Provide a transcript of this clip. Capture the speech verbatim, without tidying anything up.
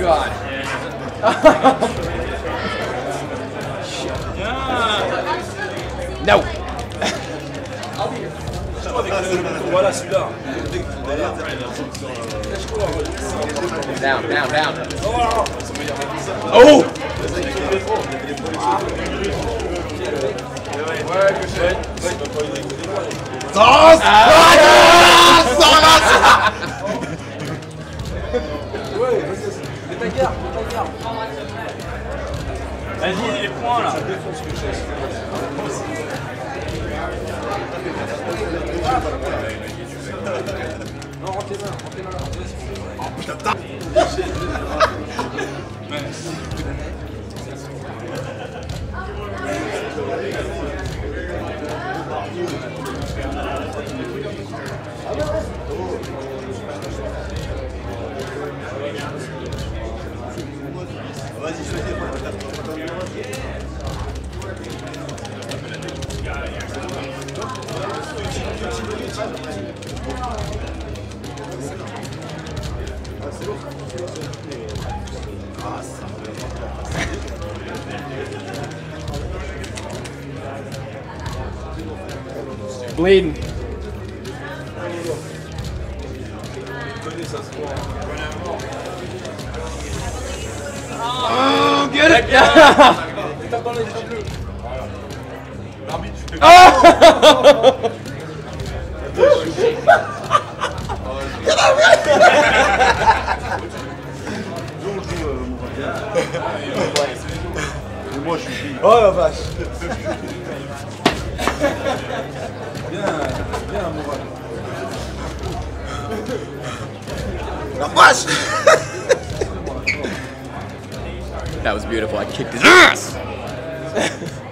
god. No. Voilà celui-là. Down, down, down. Oh! Sauce! Ah! Mets ta garde, mets ta garde. Vas-y, les points là. Non, rentrez là, rentrez là. Oh putain! Vas-y, choisis. Bleeding. Oh, get it! Tape dans les yeux bleus. L'arbitre, tu fais Oh! Moi je suis. Oh la vache. Bien, bien Mourad. La vache! That was beautiful. I kicked his ass!